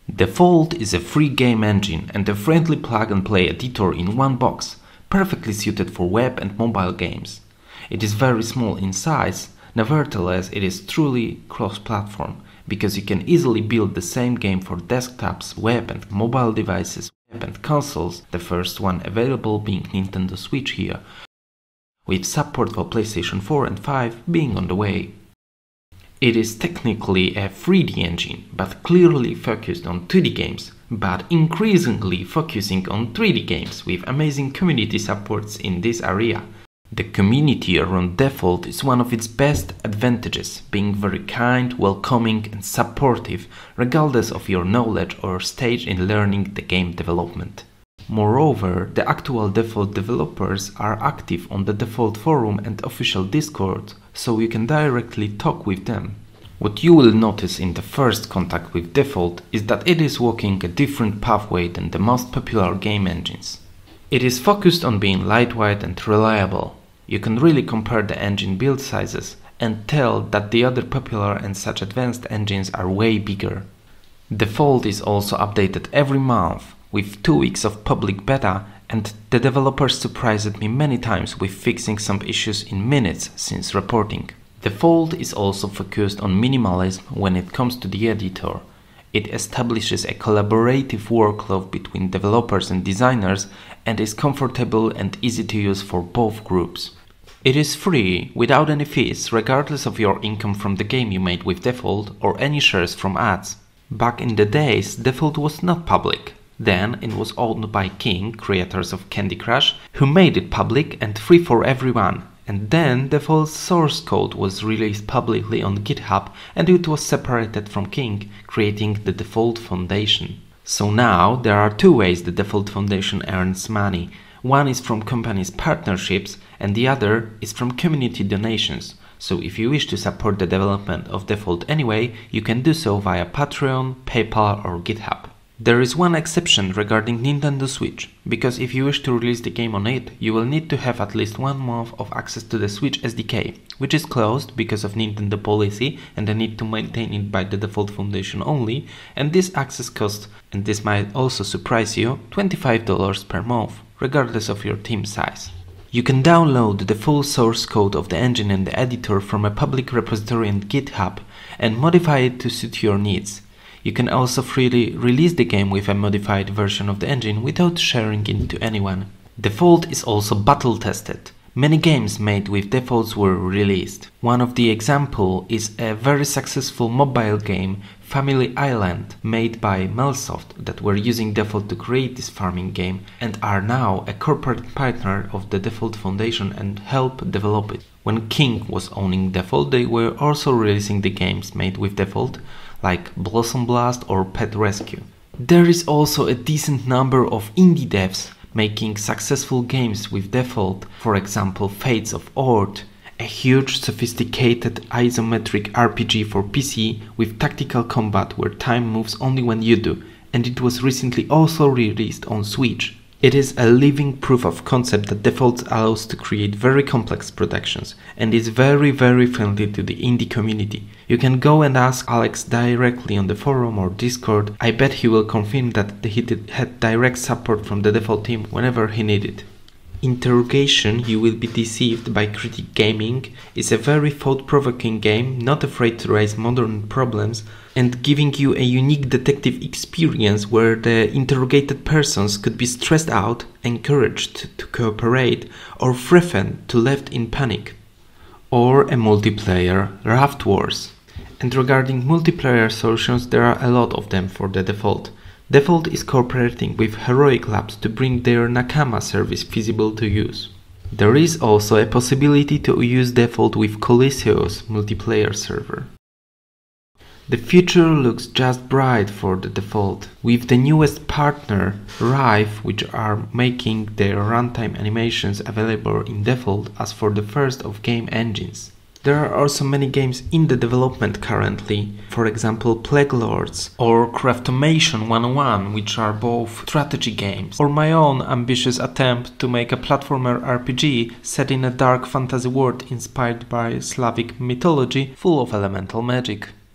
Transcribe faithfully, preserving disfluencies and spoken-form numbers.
Defold is a free game engine and a friendly plug-and-play editor in one box, perfectly suited for web and mobile games. It is very small in size, nevertheless it is truly cross-platform, because you can easily build the same game for desktops, web and mobile devices, web and consoles, the first one available being Nintendo Switch here, with support for PlayStation four and five being on the way. It is technically a three D engine, but clearly focused on two D games, but increasingly focusing on three D games with amazing community supports in this area. The community around Defold is one of its best advantages, being very kind, welcoming and supportive regardless of your knowledge or stage in learning the game development. Moreover, the actual Defold developers are active on the Defold forum and official Discord, so you can directly talk with them. What you will notice in the first contact with Defold is that it is walking a different pathway than the most popular game engines. It is focused on being lightweight and reliable. You can really compare the engine build sizes and tell that the other popular and such advanced engines are way bigger. Defold is also updated every month, with two weeks of public beta, and the developers surprised me many times with fixing some issues in minutes since reporting. Defold is also focused on minimalism when it comes to the editor. It establishes a collaborative workflow between developers and designers and is comfortable and easy to use for both groups. It is free, without any fees, regardless of your income from the game you made with Defold or any shares from ads. Back in the days, Defold was not public. Then it was owned by King, creators of Candy Crush, who made it public and free for everyone. And then Defold's source code was released publicly on GitHub and it was separated from King, creating the Defold Foundation. So now there are two ways the Defold Foundation earns money. One is from companies' partnerships and the other is from community donations. So if you wish to support the development of Defold anyway, you can do so via Patreon, PayPal or GitHub. There is one exception regarding Nintendo Switch, because if you wish to release the game on it, you will need to have at least one month of access to the Switch S D K, which is closed because of Nintendo policy and the need to maintain it by the Defold Foundation only, and this access costs, and this might also surprise you, twenty-five dollars per month, regardless of your team size. You can download the full source code of the engine and the editor from a public repository on GitHub and modify it to suit your needs. You can also freely release the game with a modified version of the engine without sharing it to anyone. Defold is also battle tested. Many games made with Defolds were released. One of the examples is a very successful mobile game, Family Island, made by Melsoft, that were using Defold to create this farming game and are now a corporate partner of the Defold Foundation and help develop it. When King was owning Defold, they were also releasing the games made with Defold, like Blossom Blast or Pet Rescue. There is also a decent number of indie devs making successful games with Defold, for example Fates of Ord, a huge sophisticated isometric R P G for P C with tactical combat where time moves only when you do, and it was recently also released on Switch. It is a living proof of concept that Defold allows to create very complex productions and is very very friendly to the indie community. You can go and ask Alex directly on the forum or Discord. I bet he will confirm that he did, had direct support from the Defold team whenever he needed. Interrogation, You Will Be Deceived by Critic Gaming is a very thought-provoking game, not afraid to raise modern problems and giving you a unique detective experience where the interrogated persons could be stressed out, encouraged to cooperate, or threatened to left in panic. Or a multiplayer Raft Wars. And regarding multiplayer solutions, there are a lot of them for the Defold. Defold is cooperating with Heroic Labs to bring their Nakama service feasible to use. There is also a possibility to use Defold with Coliseo's multiplayer server. The future looks just bright for the Defold, with the newest partner, Rive, which are making their runtime animations available in Defold as for the first of game engines. There are also many games in the development currently, for example Plague Lords or Craftomation one oh one, which are both strategy games, or my own ambitious attempt to make a platformer R P G set in a dark fantasy world inspired by Slavic mythology full of elemental magic.